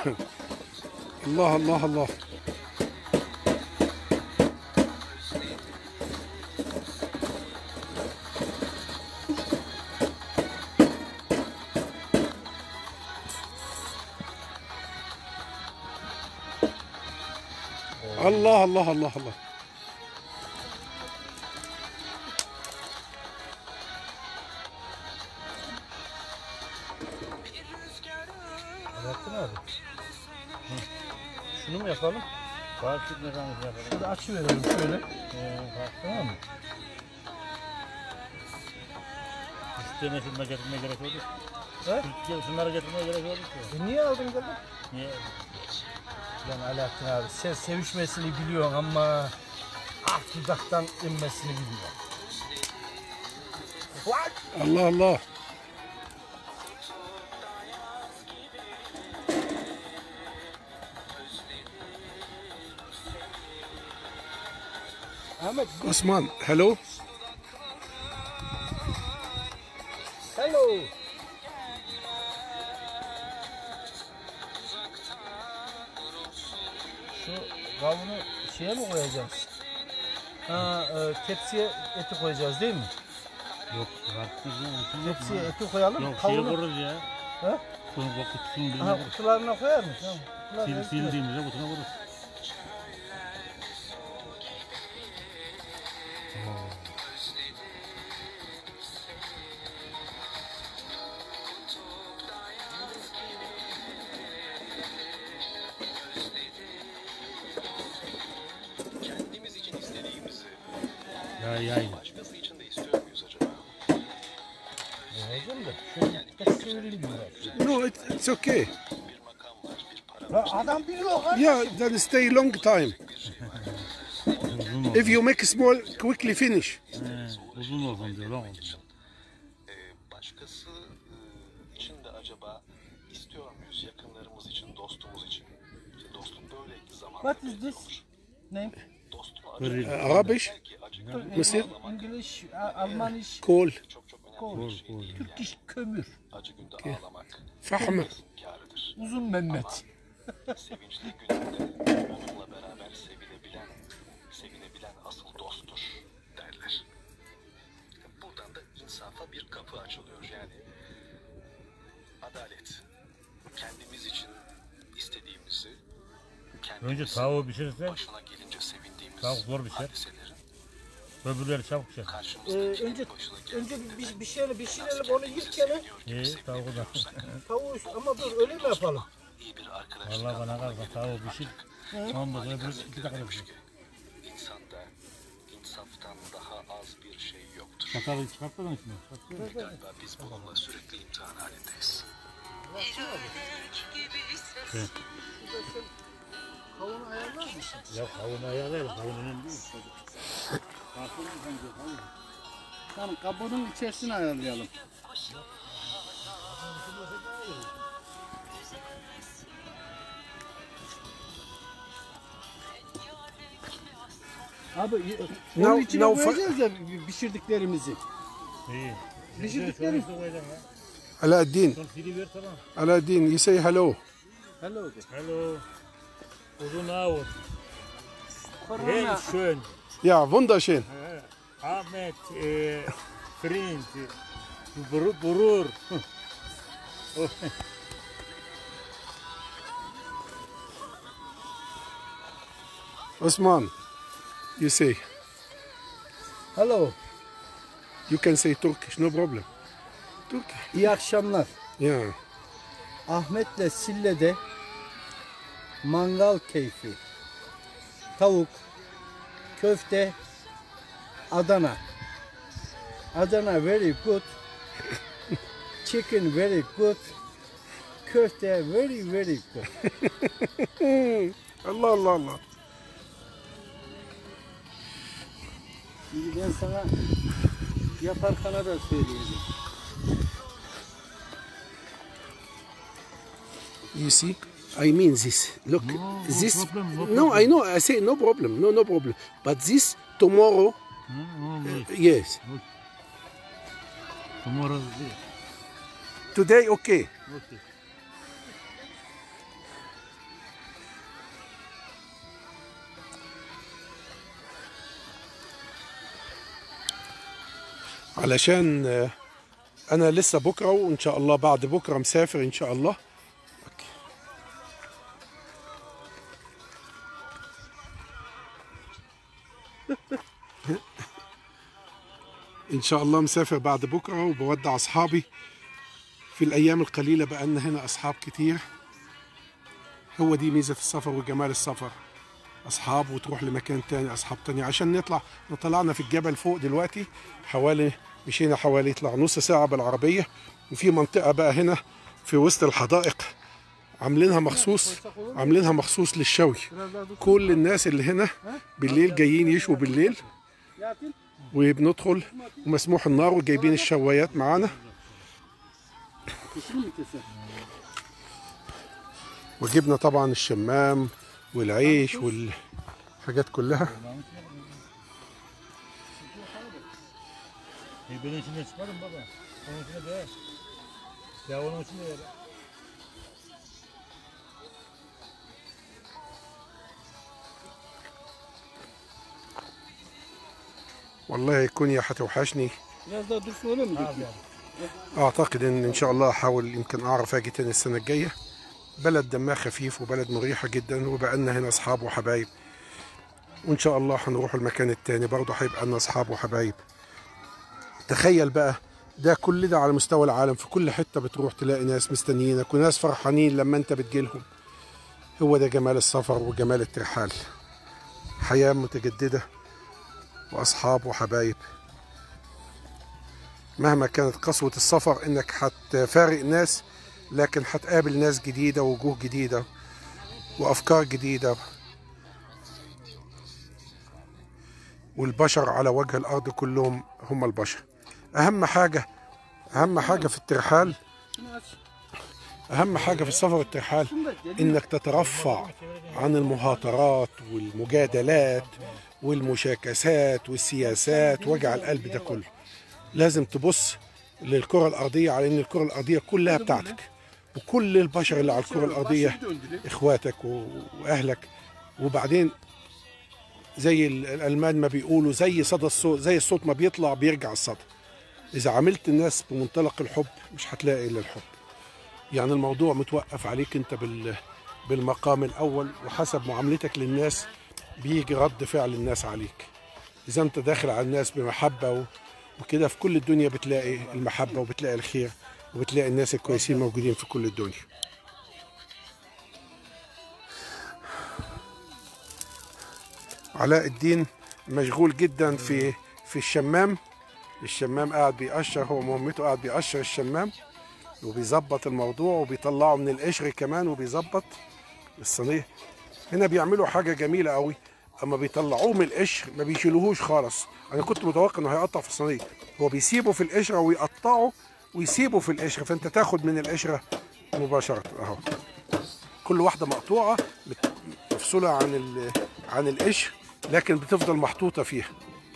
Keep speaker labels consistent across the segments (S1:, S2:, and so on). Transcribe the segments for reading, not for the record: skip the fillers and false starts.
S1: الله الله الله. الله الله الله الله.
S2: Baktın abi. Şunu mu yapalım?
S3: Fark etmez hangisini yapalım.
S2: Hadi açıverelim şöyle. Tamam mı?
S3: Üstüne şunları getirmeye gerek oldu.
S2: He?
S3: Şunları getirmeye gerek oldu ki.
S2: Niye aldın kadın?
S3: Niye?
S2: Lan Alaaddin abi sen sevişmesini biliyorsun ama dudaktan inmesini bilmiyorsun.
S1: Allah Allah.
S2: Ahmet.
S1: Osman, hello.
S2: Hello. Şu kavunu şeye mi koyacağız? Tepsiye eti koyacağız değil mi?
S3: Yok, fark etmez.
S2: Tepsiye eti koyalım.
S3: Yok,
S2: kavunu...
S3: şeye koruruz ya.
S2: He?
S3: Kutusunu
S2: Kutularına koyar mı? Tamam.
S3: sildiğimizde kutuna vururuz.
S4: Kendimiz için istediğimizi
S3: Yay.
S4: başkası için de istiyor muyuz acaba?
S2: Yiyeceğim de şöyle tek çevireyim biraz.
S1: No, it's okay.
S4: Bir makam var, bir para var.
S2: Adam biliyor kardeşim.
S1: Yeah, then stay long time. If you make small, quickly finish.
S3: Uzun olsun diyor lan.
S4: Başkası için de acaba istiyor muyuz? Yakınlarımız için, dostumuz için. İşte dostluk böyle zaman.
S2: What is this name?
S4: Dostum
S1: Arabisch, Mısır,
S2: English, Almaniş,
S1: kohl,
S4: çok önemli bir şey değil.
S2: Türk iş kömür.
S4: Acı günde ağlamak
S1: fahm.
S4: kârıdır.
S2: Uzun Mehmet.
S4: Sevinçli gününde onunla beraber sevinebilen asıl dosttur derler. Buradan da insafa bir kapı açılıyor. Yani adalet. Kendimiz için istediğimizi,
S3: Önce tavuğu pişirirse,
S4: başına gelince sevindiğimiz
S3: tavuk zor pişer.
S4: hadiselerin
S3: Öbürleri çabuk pişer.
S4: karşımızdakinin
S2: Önce bir şeyle pişirelim onu yırtken
S3: Tavuğu da.
S2: tavuğu ama dur öyle mi yapalım?
S4: iyi bir arkadaşlık
S3: Vallahi bana kalsa tavuğu pişir. Ondan sonra öbürü 2 dakika
S4: demiş
S3: pişir.
S4: ki insanda insaftan daha az bir şey yoktur.
S3: Çatalı çıkartmadın içine.
S4: Galiba biz bununla sürekli imtihan halindeyiz.
S2: Kavunu ayarlar mısın?
S3: Ya kavunu ayarlayalım. Kavun önemli değil.
S5: Tamam, kabuğunun içerisini ayarlayalım. Abi onun içine koyacağız ya pişirdiklerimizi.
S3: İyi.
S5: Pişirdiklerimiz.
S1: Alaaddin,
S3: Son fili ver tamam.
S1: Alaaddin, you say hello.
S5: Hello.
S3: Hello. Uzun ağır. Hey schön.
S1: Ja, wunderschön.
S3: Ahmet, Freund, Brur.
S1: Osman, you say.
S2: Hello.
S1: You can say Turkish, no problem. Turkish.
S2: İyi akşamlar.
S1: Yeah.
S2: Ahmet'le Sille'de mangal keyfi. Tavuk, köfte, Adana. Adana very good. Chicken very good. Köfte very good.
S1: Allah Allah Allah.
S2: Şimdi ben sana yaparken da söyleyeceğim.
S1: You see, I mean this. Look, this.
S3: no problem.
S1: No, I know. I say no problem. No problem. But this tomorrow. Yes.
S3: Tomorrow.
S1: Today, okay.
S3: Okay.
S1: علشان انا لسه بكره وان شاء الله بعد بكره مسافر ان شاء الله. ان شاء الله مسافر بعد بكره وبودع اصحابي. في الايام القليله بقى لنا هنا اصحاب كتير. هو دي ميزه السفر وجمال السفر، اصحاب وتروح لمكان تاني اصحاب تاني. عشان نطلع طلعنا في الجبل فوق دلوقتي مشينا حوالي يطلع نص ساعه بالعربيه. وفي منطقه بقى هنا في وسط الحدائق عاملينها مخصوص للشوي. كل الناس اللي هنا بالليل جايين يشوا بالليل، وبندخل ومسموح النار وجايبين الشوايات معانا. وجبنا طبعا الشمام والعيش والحاجات كلها.
S3: Benim içinde çıkarım baba. Onun içinde de. Ya onun içinde de.
S1: والله كونيا هتوحشني.
S5: Biraz daha dursun öyle mi?
S1: اعتقد ان شاء الله احاول يمكن اعرف اجي تاني السنه الجايه. بلد دمها خفيف وبلد مريحه جدا، وبقى لنا هنا اصحاب وحبايب. وان شاء الله هنروح المكان التاني برضه هيبقى لنا اصحاب وحبايب. تخيل بقى ده كل ده على مستوى العالم، في كل حته بتروح تلاقي ناس مستنيينك وناس فرحانين لما انت بتجيلهم. هو ده جمال السفر وجمال الترحال، حياه متجدده واصحاب وحبايب. مهما كانت قسوة السفر انك هتفارق ناس، لكن هتقابل ناس جديدة ووجوه جديدة وافكار جديدة. والبشر على وجه الارض كلهم هم البشر. اهم حاجة في الترحال، اهم حاجة في السفر والترحال انك تترفع عن المهاترات والمجادلات والمشاكسات والسياسات وجع القلب ده كله. لازم تبص للكرة الأرضية على إن الكرة الأرضية كلها بتاعتك، وكل البشر اللي على الكرة الأرضية إخواتك وأهلك. وبعدين زي الألمان ما بيقولوا زي صدى الصوت، زي الصوت ما بيطلع بيرجع الصدى. إذا عملت الناس بمنطلق الحب مش هتلاقي إلا الحب. يعني الموضوع متوقف عليك أنت بالمقام الأول، وحسب معاملتك للناس بيجي رد فعل الناس عليك. إذا أنت داخل على الناس بمحبة وكده، في كل الدنيا بتلاقي المحبة وبتلاقي الخير وبتلاقي الناس الكويسين موجودين في كل الدنيا. علاء الدين مشغول جدا في الشمام. الشمام قاعد بيقشر، هو مهمته قاعد بيقشر الشمام وبيظبط الموضوع وبيطلعه من القشر كمان وبيظبط الصينية. هنا بيعملوا حاجة جميلة قوي، اما بيطلعوه من القشر ما بيشيلوهوش خالص. انا كنت متوقع انه هيقطع في الصينيه، هو بيسيبه في القشره ويقطعه ويسيبه في القشره، فانت تاخد من القشره مباشره اهو. كل واحده مقطوعه مفصوله عن القشر، لكن بتفضل محطوطه فيها.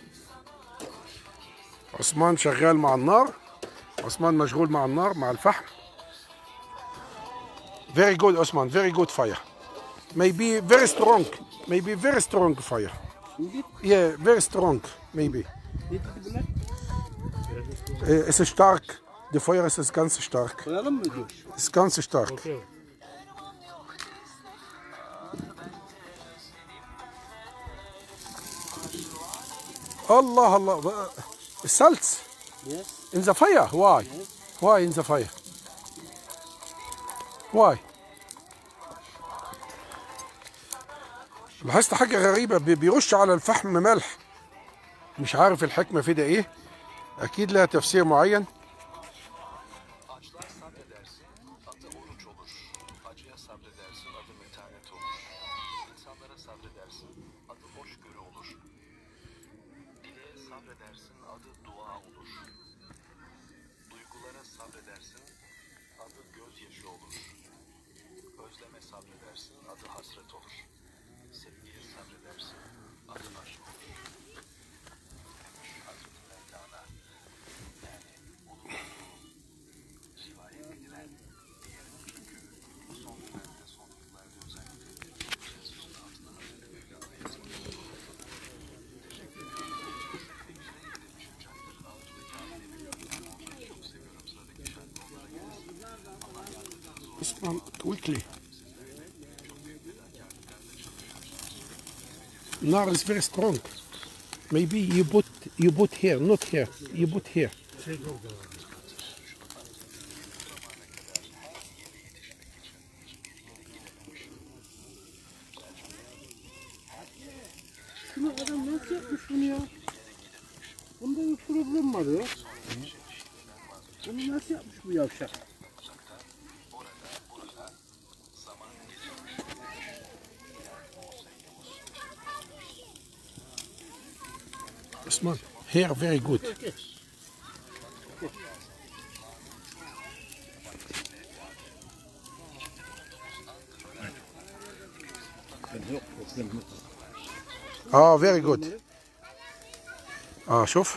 S1: عثمان شغال مع النار، عثمان مشغول مع النار مع الفحم. Very good عثمان, very good fire. Maybe very strong fire. Yeah, very strong, maybe. Es ist stark. Die Feuer ist ganz stark.
S5: Koyalım mı diyor?
S1: Es ist ganz stark.
S3: Okay.
S1: Allah Allah. Salz
S5: Yes.
S1: in the fire. Why? Why in the fire? Why? لاحظت حاجة غريبة، بيرش على الفحم ملح. مش عارف الحكمة في ده ايه، اكيد لها تفسير معين.
S4: Açlığa sabredersin, adı oruç olur. Acıya sabredersin, adı metanet olur. İnsanlara sabredersin, adı hoşgörü olur. Dileğe sabredersin, adı dua olur. Duygulara sabredersin, adı gözyaşı olur. Özleme sabredersin, adı hasret olur. Sevgiye sabredersin, adı aşk olur. Hazreti Mevlana, yani olur. Rivayet edilen diğer çünkü son yıllarda özellikle sözün altına Hazreti Mevlana yazmış. Teşekkür ederim. Ve bize yedirmiş uçaktır. Ağır ve kârlı
S1: Osman, quickly. Nar is very strong. Maybe you put here, not here. You put here.
S5: Bunu adam nasıl yapmış bunu ya? Bunda bir problem var ya. Bunu nasıl yapmış bu yavşak?
S1: Osman, here very good. Very good. شوف.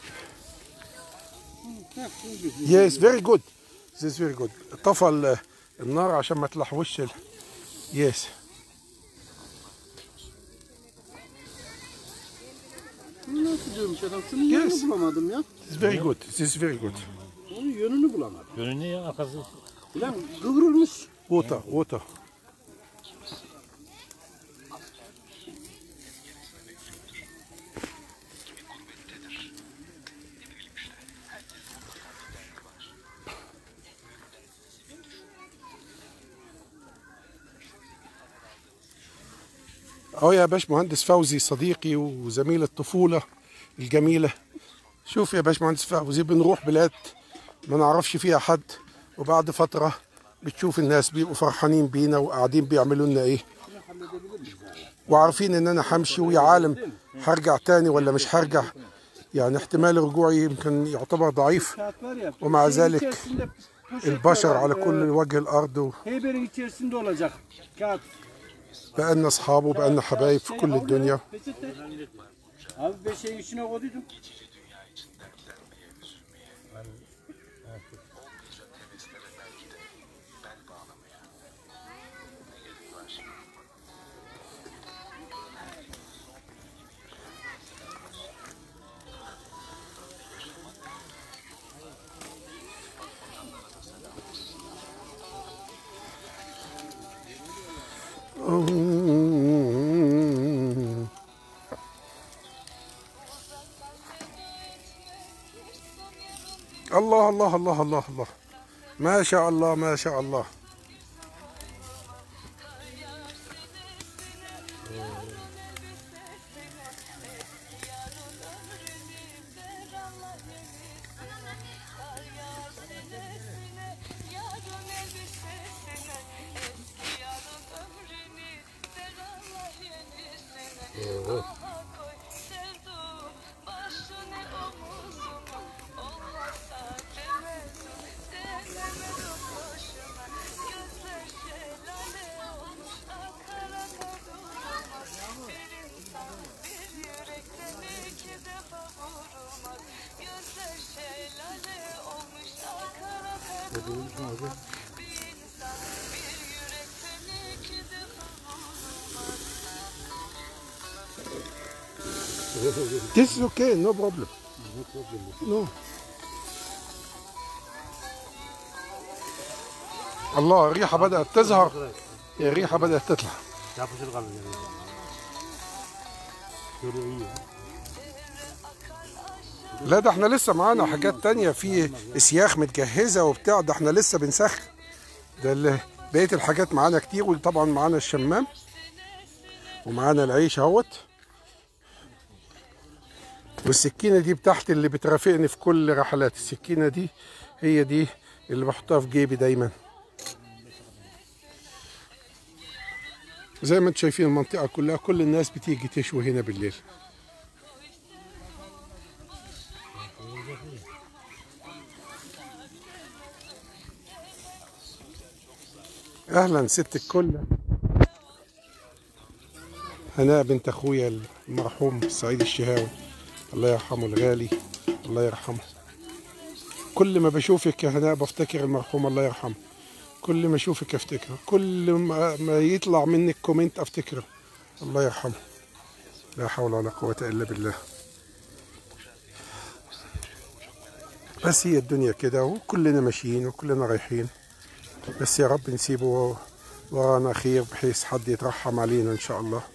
S1: Yes, very good. This is very good. طفى النار عشان ما تلحوش Yes.
S5: Bunu nasıl diyormuş adam? Şunun yönünü bulamadım ya.
S1: This is very good. This is very good.
S5: Onun yönünü bulamadım.
S3: Yönü ne ya? Arkası.
S5: Ulan kıvrılmış.
S1: Water. يا باشمهندس فوزي صديقي وزميل الطفولة الجميلة. شوف يا باشمهندس فوزي بنروح بلاد ما نعرفش فيها حد، وبعد فترة بتشوف الناس بيبقوا فرحانين بينا وقاعدين بيعملوا لنا ايه، وعارفين ان انا همشي ويا عالم هرجع تاني ولا مش هرجع. يعني احتمال رجوعي يمكن يعتبر ضعيف، ومع ذلك البشر على كل وجه الارض
S5: Heyberin içerisinde olacak. Kağıt.
S1: بقالنا اصحاب وبقالنا حبايب في كل الدنيا.
S5: Abi ben şeyin içine koyduydum.
S1: الله الله الله الله الله، ما شاء الله ما شاء الله. This is okay, no problem. No. الله، الريحة بدأت تظهر، الريحة بدأت تطلع. لا ده احنا لسه معانا حاجات تانية، في اسياخ متجهزة وبتاع، ده احنا لسه بنسخن. ده بقية الحاجات معانا كتير، وطبعا معانا الشمام ومعانا العيش اهوت، والسكينة دي بتاعتي اللي بترافقني في كل رحلات. السكينة دي هي دي اللي بحطها في جيبي دايما. زي ما انتم شايفين المنطقة كلها كل الناس بتيجي تشوي هنا بالليل. اهلا ست الكل، هناء بنت اخويا المرحوم سعيد الشهاوي، الله يرحمه الغالي، الله يرحمه. كل ما بشوفك يا هناء بفتكر المرحوم الله يرحمه، كل ما اشوفك افتكره، كل ما يطلع منك كومنت افتكره، الله يرحمه. لا حول ولا قوة الا بالله. بس هي الدنيا كده، وكلنا ماشيين وكلنا رايحين، بس يا رب نسيبه ورانا خير بحيث حد يترحم علينا ان شاء الله.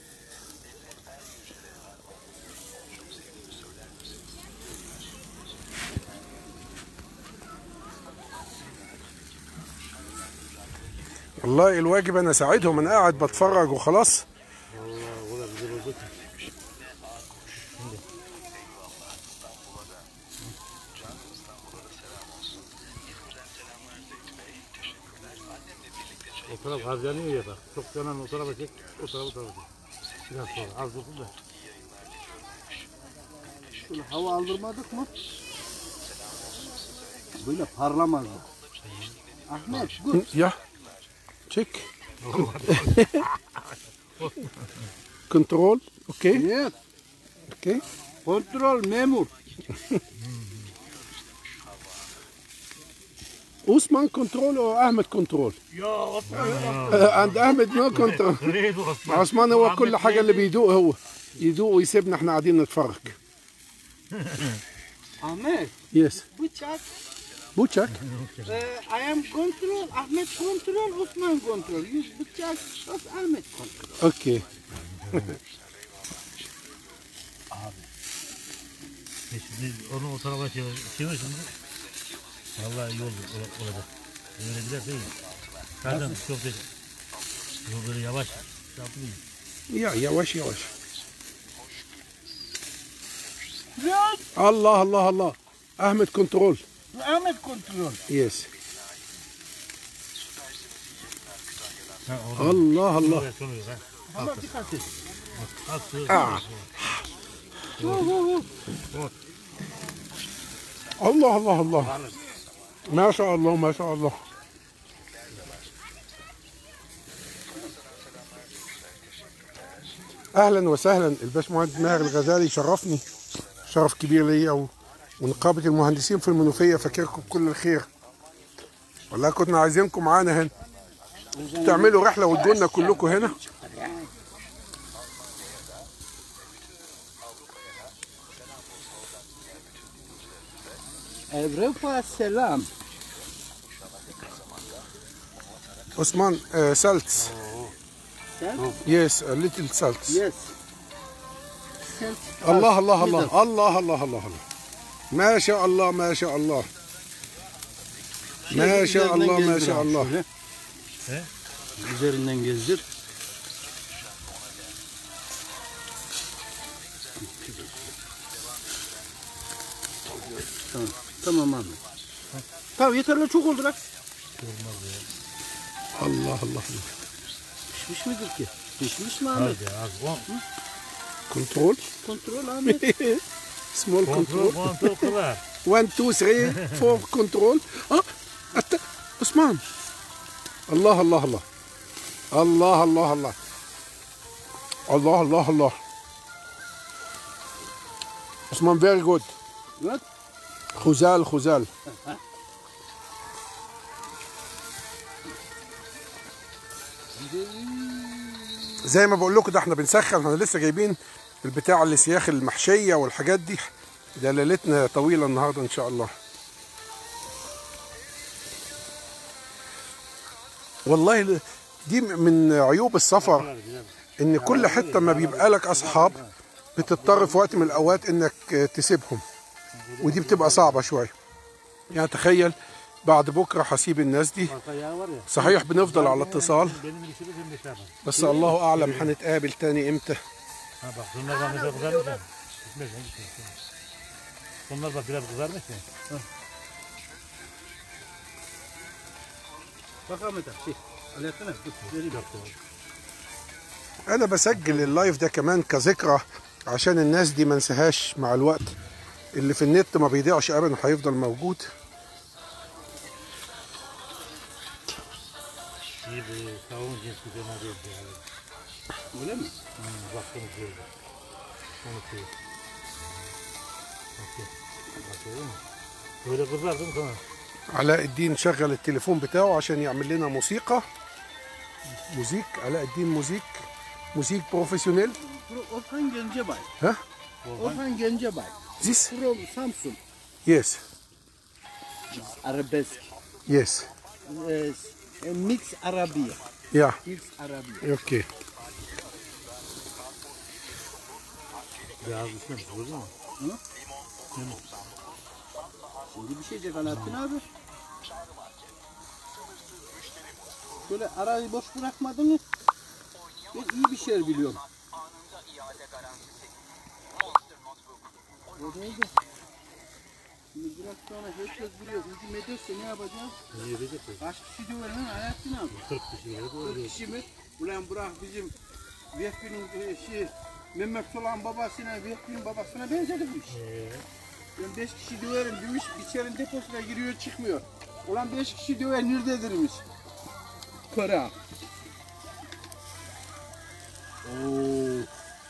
S1: والله الواجب انا اساعدهم، انا قاعد بتفرج وخلاص.
S3: O taraf harcanıyor ya bak. Çok yanan o tarafa çek, o tarafa çek. Biraz sonra az dursun da.
S5: Şöyle hava aldırmadık mı? Böyle parlamaz da. Ahmet dur.
S1: Ya. Çek. Kontrol. Okey.
S5: Yes.
S1: Okey.
S5: Kontrol memur.
S1: Osman control or Ahmed control؟ عند احمد نو كنترول. عثمان هو كل حاجه اللي بيدوق هو يدوق ويسيبنا احنا قاعدين نتفرج.
S5: Ahmet.
S1: يس.
S5: Bıçak.
S1: بوتشاك.
S5: I am control. Ahmet control. Osman control. Yüz bıçak. Ahmet control.
S1: اوكي.
S3: Şimdi onu o tarafa çevir şimdi. Vallahi iyi olacak. Öyle gider değil mi? Zaten çok değil. Yol böyle yavaş. Yapmayın.
S1: يا يواش يواش. الله الله الله. احمد كنترول.
S5: Ahmet control.
S1: يس. الله الله.
S5: Ama dikkat et.
S1: الله الله الله. ما شاء الله ما شاء الله. اهلا وسهلا الباشمهندس ماهر الغزالي، شرفني شرف كبير ليا ونقابه المهندسين في المنوفيه فاكركم بكل الخير. والله كنا عايزينكم معانا هنا تعملوا رحله وتجولنا كلكم هنا.
S5: Avrupa selam.
S1: Osman salt.
S5: Salt?
S1: Yes, a little salt.
S5: Yes.
S1: الله الله الله الله الله الله الله. ما شاء الله ما شاء الله. ما شاء الله ما شاء الله.
S5: Üzerinden gezdir. Tamam. Tamam abi. Tamam yeterli, çok oldu lan.
S1: الله الله.
S5: Pişmiş midir ki? Pişmiş mi Ahmet?
S1: كنترول.
S5: Kontrol Ahmet.
S1: سمول كنترول.
S3: Kontrol kılar.
S1: 1 2 3 4 كنترول. اه عثمان. الله الله الله. الله الله الله. الله الله الله. عثمان very good.
S5: What?
S1: خزال خزال. زي ما بقول لكم ده احنا بنسخن، احنا لسه جايبين البتاع السياخ المحشيه والحاجات دي، ده ليلتنا طويله النهارده ان شاء الله. والله دي من عيوب السفر، ان كل حته ما بيبقى لك اصحاب بتضطر في وقت من الاوقات انك تسيبهم، ودي بتبقى صعبه شويه. يعني تخيل بعد بكره هسيب الناس دي، صحيح بنفضل على اتصال بس الله اعلم هنتقابل تاني امتى.
S3: Bak bunlar bak mesela kızarmış ya. Bunlar bak biraz kızarmış ya.
S5: Bak Ahmet abi. Alaaddin abi. Dur. Vereyim.
S1: انا بسجل اللايف ده كمان كذكرى عشان الناس دي ما انساهاش مع الوقت. اللي في النت ما بيضيعش ابدا، هيفضل موجود.
S3: İyi bu tavuğun cinsi döner yok yani.
S5: Öyle mi?
S3: Bak bunu koyuyor. Onu koyuyor. Bakıyor mu? Böyle kızardım sana.
S1: علاء الدين شغل التليفون بتاعه عشان يعمل لنا موسيقى. موزيك علاء الدين موزيك بروفيسيونيل.
S5: Orhan Gencebay.
S1: ها
S5: Orhan Gencebay.
S1: This
S5: From Samsun.
S1: yes
S5: Arabesk.
S1: yes.
S2: Mix Arabia.
S1: Ja,
S2: Mix Arabia.
S1: okay.
S3: Biraz üstüne gördün mü?
S2: Şimdi bir şey diyecek Alaaddin abi. Şöyle arayı boş bırakmadın mı? Ben iyi bir şey biliyorum. O neydi? Şimdi biraz sonra herkes biliyor. Hücum ederse ne yapacağız?
S3: Ne yapacak?
S2: Kaç kişi diyor lan Alaaddin abi?
S3: 40 kişi geldi.
S2: 40 kişi mi? Ulan bırak bizim Vehbi'nin Mehmet Solan babasına, Vehbi'nin babasına benzedirmiş. Ben 5 kişi döverim demiş, içerinin deposuna giriyor çıkmıyor. Ulan 5 kişi döver nerededirmiş? Kora. Oo.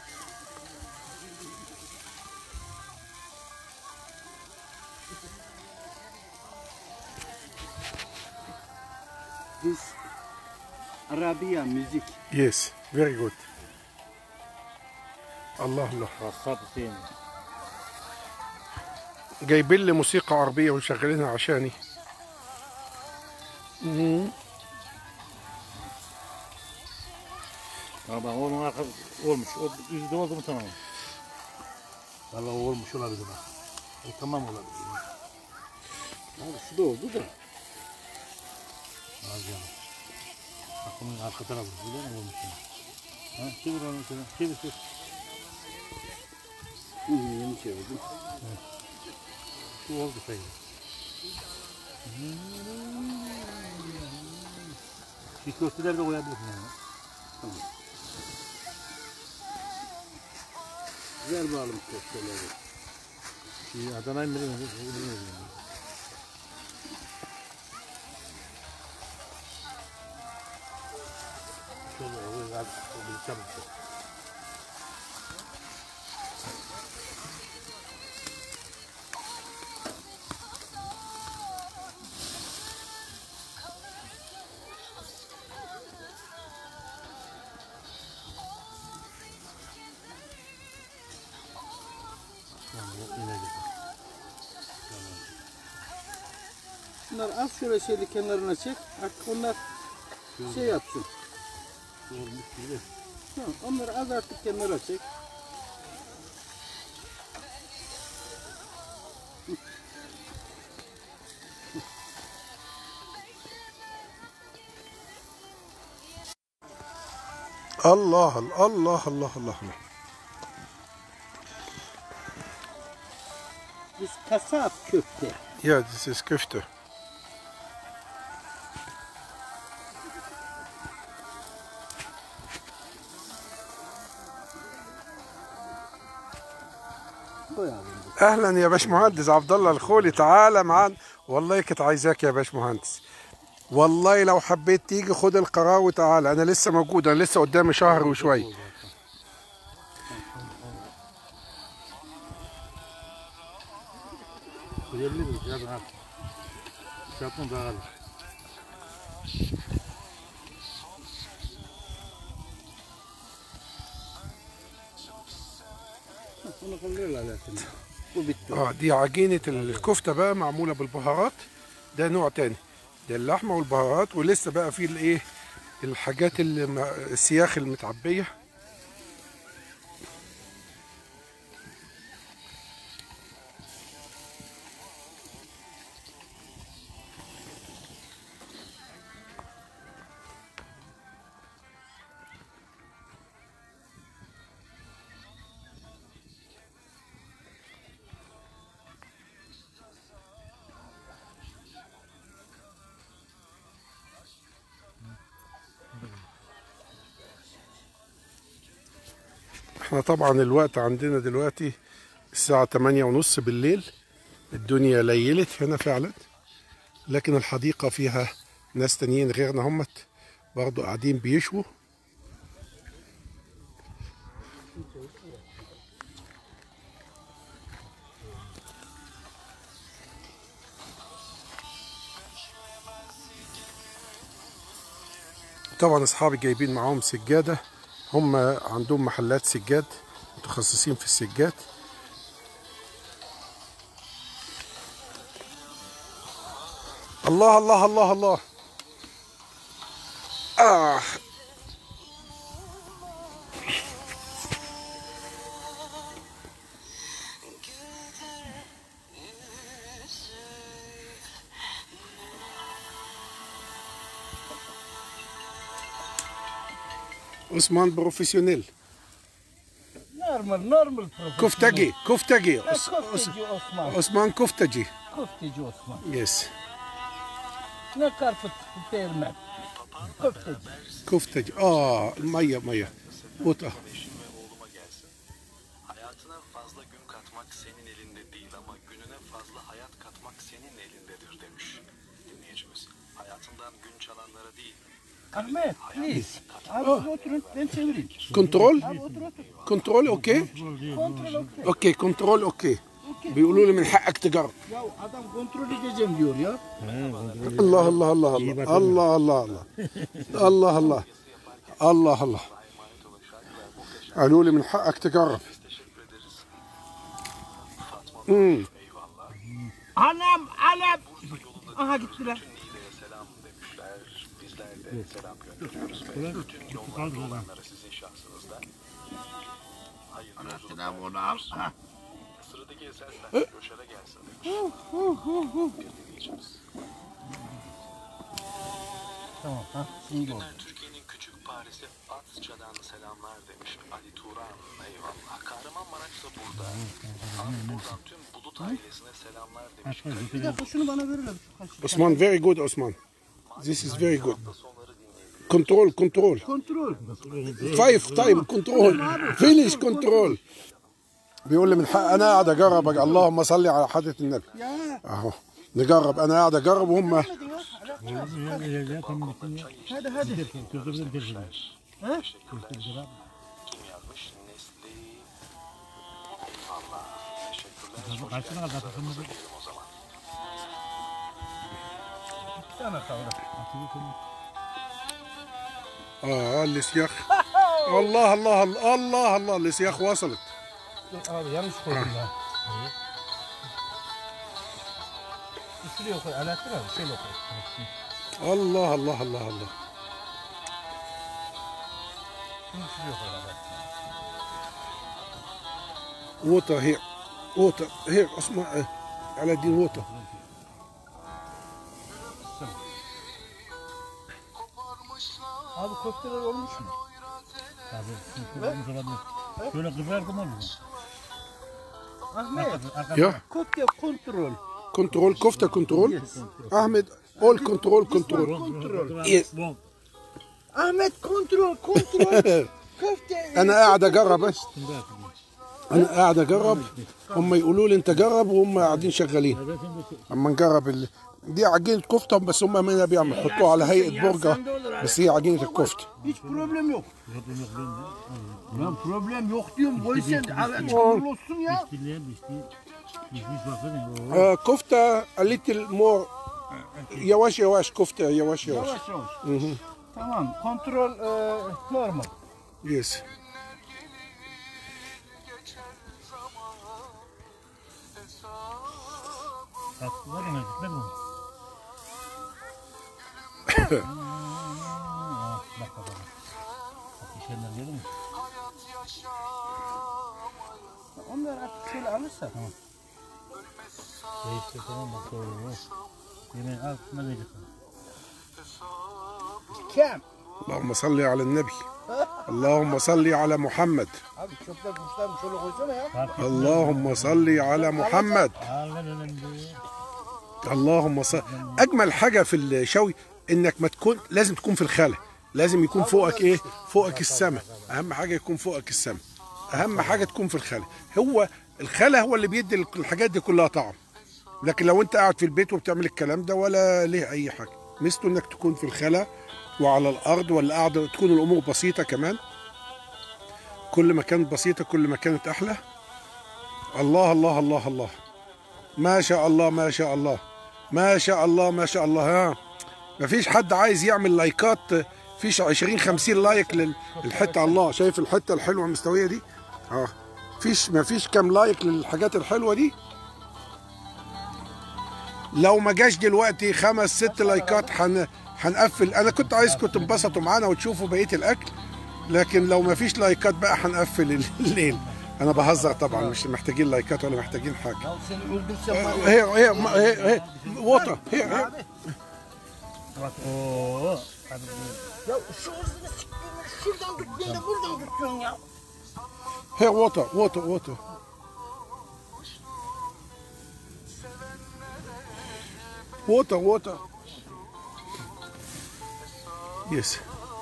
S2: This Arabia müzik.
S1: Yes, very good. الله الله.
S3: Kasap Hüseyin.
S1: جايبين لي موسيقى عربية ومشغلينها عشاني.
S3: Ama bak onun arkası olmuş. O yüzde oldu mu tamam. Vallahi olmuş olabilir bak. O tamam olabilir.
S2: Abi şu da oldu da.
S3: Az canım. Bak bunun arka tarafı. Biliyor musun olmuş yani. Ha, çevir onu şöyle. Çevir çevir.
S2: Yeni çevirdim.
S3: Şu oldu sayılır. Şu köfteleri de koyabilirsin yani.
S2: Ver bakalım köfteleri.
S3: Şu Adana'yı mı bilmiyorum. Şöyle o biraz bir çabuk.
S2: Bunlar az şöyle şeyli kenarına çek. Artık onlar şey yapsın.
S3: Olmuş gibi.
S2: Ha, onları az artık kenara çek.
S1: الله الله الله الله.
S2: Biz kasap köfte.
S1: Ja, das ist Köfte. اهلا يا باشمهندس عبد الله الخولي، تعالى معانا. والله كنت عايزاك يا باشمهندس، والله لو حبيت تيجي خد القرار وتعالى. انا لسه موجود، انا لسه قدامي شهر وشويه.
S3: Koyabiliriz ya ben. Yapma daha kalır.
S2: Bunu kaldırırlar zaten. Bu bitti.
S1: دي عجينه الكفته بقى معموله بالبهارات. ده نوع تاني، ده اللحمه والبهارات، ولسه بقى في الايه الحاجات السياخ المتعبيه. احنا طبعا الوقت عندنا دلوقتي الساعة 8:30 بالليل، الدنيا ليلت هنا فعلا، لكن الحديقة فيها ناس تانيين غيرنا همت برضو قاعدين بيشوا. طبعا اصحابي جايبين معاهم سجادة، هم عندهم محلات سجاد متخصصين في السجاد. الله الله الله الله. آه. عثمان بروفيسيونيل.
S2: Normal.
S1: كفتجي
S2: Köfteci Osman.
S1: عثمان كفتجي.
S2: Köfteci Osman.
S1: يس
S2: Ne karput değirmen. Köfteci.
S1: كفتجي. مية وطة.
S4: eşim ve oğluma gelsin. Hayatına fazla gün katmak senin elinde değil ama gününe fazla hayat katmak senin elindedir demiş dinleyicimiz. Hayatından gün çalanlara değil.
S2: Ahmet, please. Abi oturun, ben çevireyim.
S1: كنترول
S2: Abi otur.
S1: كنترول اوكي
S2: Kontrol okey.
S1: اوكي كنترول اوكي بيقولوا لي من حقك تجرب.
S2: Ya adam kontrol edeceğim diyor ya.
S1: الله الله الله الله الله الله الله الله الله الله قالوا لي من حقك تجرب.
S2: Anam. Aha gittiler.
S4: Niğde'ye selam demişler. Bizler de selam gönderiyoruz ve bütün yollarda olanlara sizin şahsınızda hayırlı yolculuklar. Sıradaki eserler Göşer'e gelsin demiş. Bir dinleyicimiz.
S2: Tamam, şimdi oldu.
S4: Türkiye'nin küçük Paris'i Atça'dan selamlar demiş Ali Turan. Eyvallah. Kahramanmaraş da burada. Abi buradan tüm Bulut ailesine selamlar demiş.
S2: Bir dakika şunu bana verirler.
S1: عثمان very good عثمان. This is very good. كنترول
S2: Kontrol.
S1: 5 تايم كنترول فينيش كنترول. بيقول لي من حق انا قاعد اجرب اللهم صل على حضرة النبي.
S2: Ya.
S1: اهو نجرب انا قاعد اجرب وهم
S2: Hadi. Ha?
S4: Kim yazmış? Nesli. Eyvallah. Teşekkürler. O zaman.
S2: Bir tane kaldı.
S1: اللي سياخ الله الله الله الله اللي سياخ وصلت.
S2: Abi yanlış koydum ya. Şuraya koy. Alaaddin abi şöyle koy.
S1: الله الله الله الله.
S2: Şunu şuraya koy Alaaddin.
S1: ووطة هيك ووطة هيك اسمع على الدين ووطة.
S2: Abi köfteler olmuş mu?
S3: Şöyle kıvırdım onu.
S2: Ahmet.
S1: يا
S2: Köfte kontrol.
S1: كنترول كفتة كنترول. احمد اول كنترول كنترول. Yes.
S2: Ahmet kontrol. Köfte.
S1: انا قاعد اجرب بس. انا قاعد اجرب هم يقولوا لي انت جرب وهم قاعدين شغالين. اما نجرب دي عجينة كفتة بس هم هنا بيعملوا يحطوها على هيئة برجر بس هي عجينة الكفتة.
S2: Hiç problem yok. Ya problem yok diyorum. Koy sen. Çamurlu olsun ya.
S1: كفتة a little more يواش يواش كفتة يواش يواش.
S2: Yavaş yavaş. Tamam. Kontrol normal.
S1: Yes.
S3: Var mı? Gitmedi mi? Bak. İşlemler gelir mi?
S2: Onlar artık şöyle alırsa.
S3: Tamam. Değiştir tamam bak doğru. Yemeğin altına vereceksin.
S2: Kem.
S1: اللهم صل على النبي. اللهم صل على محمد.
S2: Abi çöpler kuşlar şöyle koysana ya.
S1: اللهم صل على محمد. اللهم صل. اجمل حاجه في الشوي انك ما تكون لازم تكون في الخلا. لازم يكون فوقك ايه؟ فوقك السماء. اهم حاجه يكون فوقك السماء. اهم حاجه تكون في الخلا. هو الخلا هو اللي بيدي الحاجات دي كلها طعم. لكن لو انت قاعد في البيت وبتعمل الكلام ده ولا ليه اي حاجه. مثله انك تكون في الخلا وعلى الارض ولا قاعده تكون الامور بسيطه كمان. كل ما كانت بسيطه كل ما كانت احلى. الله الله الله الله. ما شاء الله ما شاء الله ما شاء الله ما شاء الله. ها مفيش حد عايز يعمل لايكات. فيش 20-50 لايك للحته. الله شايف الحته الحلوه المستويه دي. مفيش كام لايك للحاجات الحلوه دي. لو ما جاش دلوقتي 5-6 لايكات هنقفل. انا كنت عايزكم تنبسطوا معانا وتشوفوا بقيه الاكل، لكن لو ما فيش لايكات بقى هنقفل الليل. انا بهزر طبعا، مش محتاجين لايكات ولا محتاجين حاجه. هي وطه هي
S3: Oo. Hadi.
S5: Ya şu hızını siktiğini şuradan tutmayın da buradan tutuyorsun ya.
S1: هي وطه وطه يس.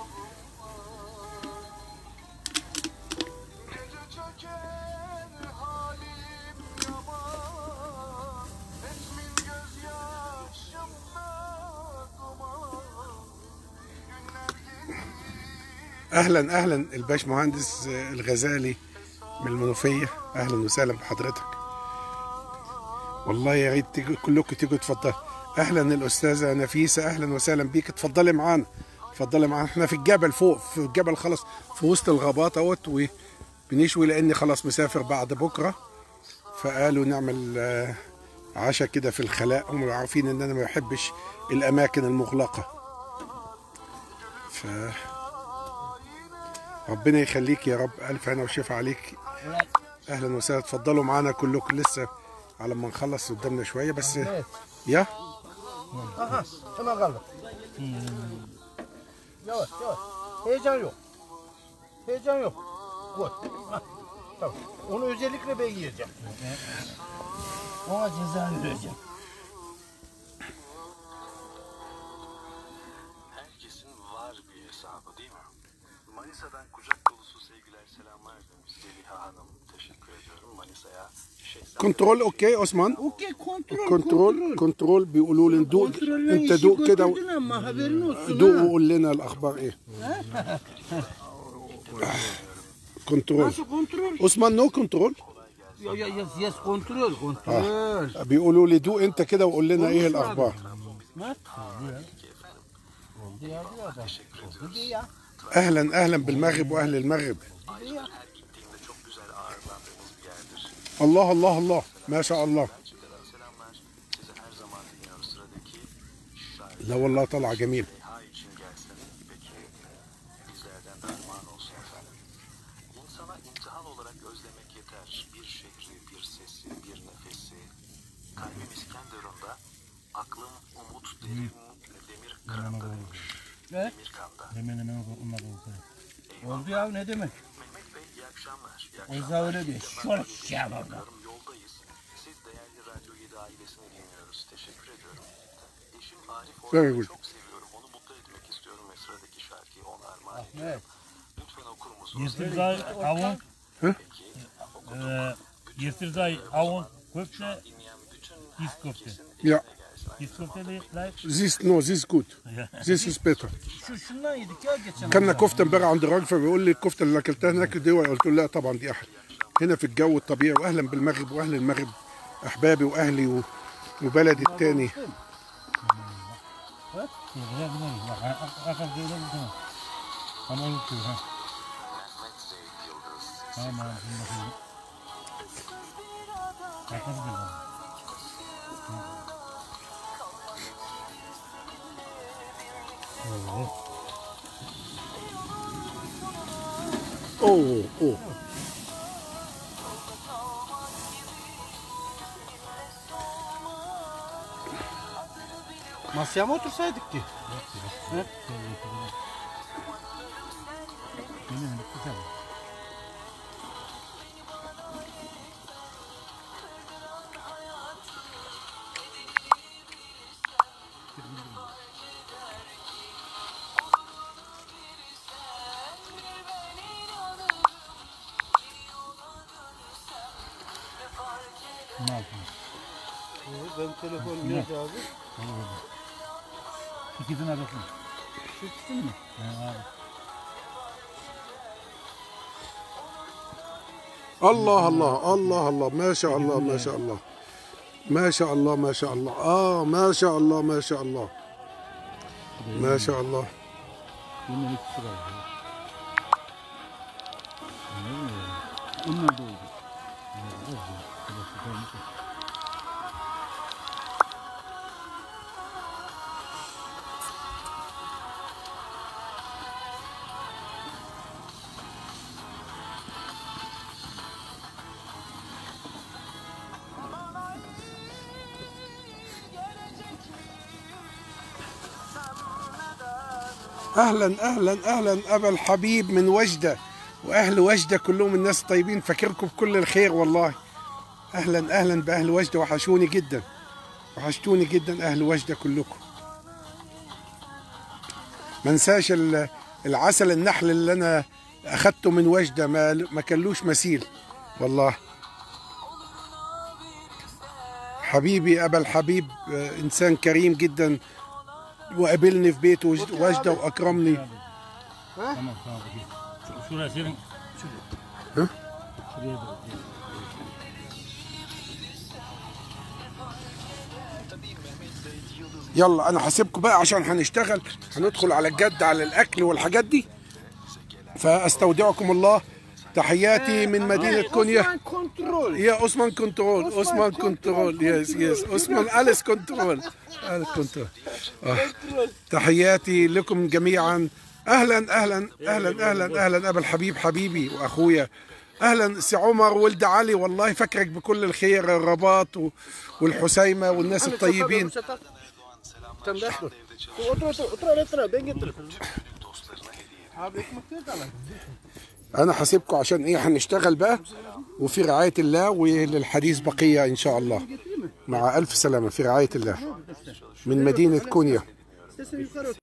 S1: اهلا الباش مهندس الغزالي من المنوفيه، اهلا وسهلا بحضرتك. والله يا ريت كلكم تيجوا تفضلوا. اهلا الاستاذه نفيسه، اهلا وسهلا بيك. اتفضلي معانا. احنا في الجبل فوق، في الجبل خلاص في وسط الغابات اهوت، وبنشوي لاني خلاص مسافر بعد بكره، فقالوا نعمل عشاء كده في الخلاء. هم عارفين ان انا ما بحبش الاماكن المغلقه، ف ربنا يخليك يا رب. الف هنا وشفا عليك. اهلا وسهلا. اتفضلوا معانا كلكم، لسه على ما نخلص قدامنا شويه بس. يا
S5: Aha hemen kaldır. Yavaş. Heyecan yok. Koy. Hah, tamam. Onu özellikle ben yiyeceğim. Ona ceza vereceğim.
S4: Herkesin var bir hesabı değil mi? Manisa'dan kucak dolusu sevgiler, selamlar demiş Zeliha Hanım. Teşekkür ediyorum Manisa'ya.
S1: كنترول اوكي عثمان.
S5: Okey kontrol.
S1: كنترول بيقولوا لي ندوق. انت دوق كده
S5: ama haberin olsun.
S1: دوق وقول لنا الاخبار ايه. كنترول.
S5: Nasıl kontrol?
S1: عثمان نو كنترول.
S5: Yes kontrol.
S1: بيقولوا لي دوق انت كده وقول لنا ايه الاخبار. اهلا بالمغرب واهل المغرب. الله ما شاء الله. لا والله طلع جميل.
S5: Ne?
S3: Hemen onlar oldu.
S5: Oldu ya ne demek? O da öyle değil. Şöyle şey yapalım.
S4: Yoldayız. Siz değerli Radyo 7 ailesini dinliyoruz. Teşekkür ediyorum. Eşim Arif
S1: Very
S4: Orhan'ı
S1: good.
S4: çok seviyorum. Onu mutlu etmek istiyorum ve sıradaki şarkıyı ona armağan ediyorum.
S5: Evet.
S4: Lütfen okur musunuz?
S3: Yırtırday avun. Yırtırday avun köfte. Is köfte.
S1: Ya
S3: Is köfte de like.
S1: this good. This is better.
S5: Şundan yedik ya geçen.
S1: كنا كفته امبارح عند الراجل فبيقول لي الكفته اللي اكلتها هناك دي، قلت له لا طبعا دي احلى. هنا في الجو الطبيعي. واهلا بالمغرب واهل المغرب، احبابي واهلي وبلدي الثاني. اوه
S5: Masaya mı otursaydık ki?
S3: Ne yapayım?
S5: Ben telefon nerede abi?
S3: İkisine bakın.
S5: Çıktın mı?
S3: Abi.
S1: الله ما شاء الله ما شاء الله ما شاء الله ما شاء الله. ما شاء الله ما شاء الله ما شاء الله.
S3: Bunun ikisi var. Onlar da oldu.
S1: اهلا اهلا اهلا ابا الحبيب من وجده، واهل وجده كلهم الناس طيبين، فاكركم بكل الخير والله. اهلا اهلا باهل وجده، وحشوني جدا، وحشتوني جدا اهل وجده كلكم. ما انساش العسل النحل اللي انا اخدته من وجده، ما كلوش مثيل والله. حبيبي ابا الحبيب انسان كريم جدا، وقابلني في بيته وجده واكرمني.
S3: تمام شو راسين شو
S1: ها؟ يلا انا هسيبكم بقى عشان هنشتغل، هندخل على الجد على الاكل والحاجات دي، فاستودعكم الله. تحياتي من مدينة كونيا. يا عثمان كنترول، عثمان كنترول، يس عثمان أليس كنترول، أليس كنترول. تحياتي لكم جميعا. اهلا اهلا اهلا اهلا اهلا ابا الحبيب حبيبي واخويا. اهلا سي عمر ولد علي، والله فكرك بكل الخير، الرباط والحسيمه والناس الطيبين. انا هسيبكم عشان ايه، هنشتغل بقى، وفي رعايه الله، وللحديث بقيه ان شاء الله. مع الف سلامه، في رعايه الله من مدينه كونيا.